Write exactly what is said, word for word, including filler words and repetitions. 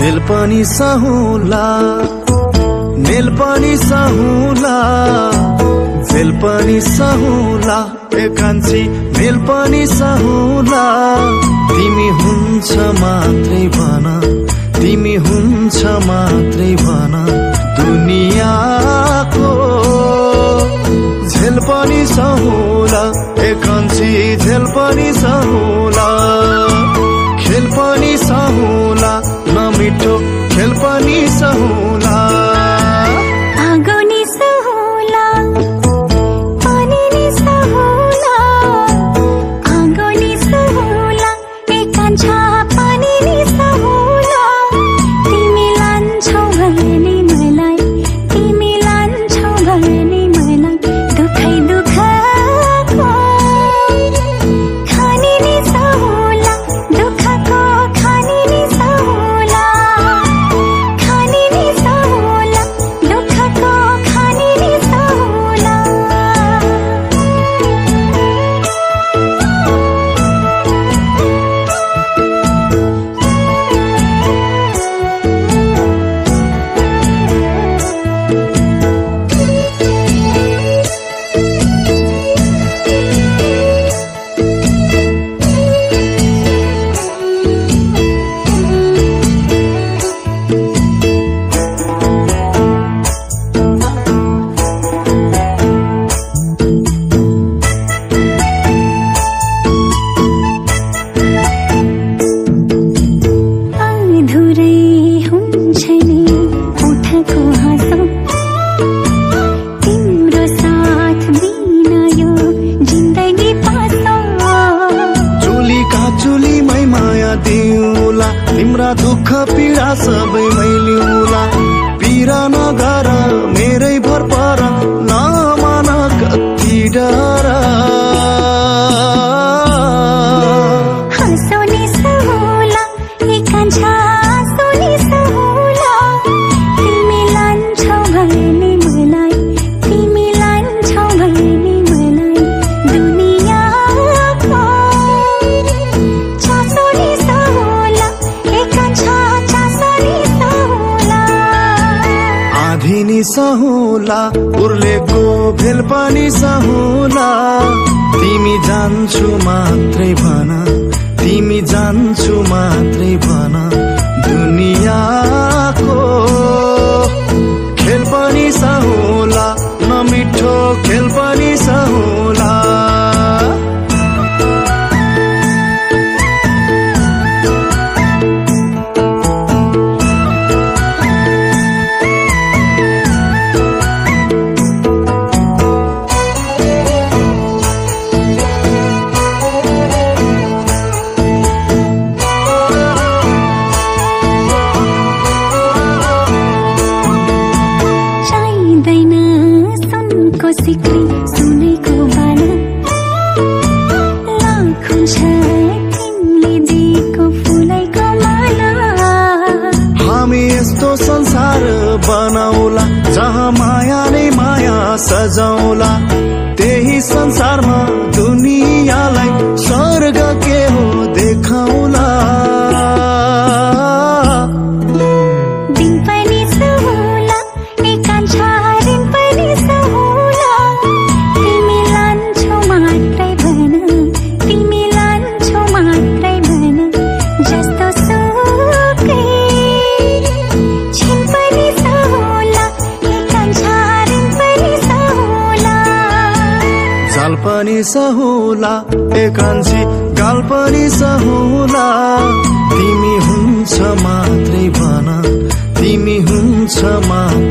झेल पनि सहुला मेल पनि सहुला झेल पनि सहुला ए कान्छी मेल पनि सहुला तिमी हुन्छ मात्रै भन तिमी हुन्छ मात्रै भन दुनियाको झेल पनि सहुला ए कान्छी झेल पनि सहुला खेल पनि सहुला नमिठो खेल पनि सहुला आगो नि सहुला पानी नि सहुला आगो नि सहुला ए कान्छा पानी नि सहुला तिमी लान्छौ भने मलाई तिमी लान्छौ भने मलाई दुखै दुखको खानी नि सहुला दुखको खानी नि सहुला खानी नि सहुला दुखको खानी नि सहुला अधुरै हुन्छ नि उठको हाँसो तिम्रो साथ बिना यो जिन्दगी पासो चुलीका चुलीमै माया दिउला तिम्रा दुःख पीडा सबै मैलिउला पीडा नगर मेरै भर पर नमान कति डर हाँसो नि सहुला ए कान्छा हाँसो नि सहुला तिमी लान्छौ भने मलाई तिमी लान्छौ भने मलाई दुनियाको चासो नि सहुला ए कान्छा चासो नि सहुला आधी नि सहुला उर्लेको भेल पनि सहुला तिमी जान्छु मात्रै भन तिमी जान्छु मात्रै भन दुनियाको खेल पनि सहुला नमिठो खेल पनि सहुला चाहिँदैन सुनको सिक्री सुनेको बाला लाख हुन्छ तिमीले दिएको फुलैको माला हामी यस्तो संसार बनाउला जहाँ माया नै माया सजाउला त्यही संसारमा दुनियाँलाई स्वर्ग के हो देखाउला दिन पनि सहुला ए कान्छा दिन पनि सहुला तिमी लान्छौ मात्रै भन तिमी लान्छौ मात्रै भन जस्तो सुकै छिन पनि सहुला ए कान्छा दिन पनि सहुला जाल पनि सहुला ए कान्छी गाल पनि सहुला तिमी हुन्छ मात्रै भन तिमी हुन्छ मात्रै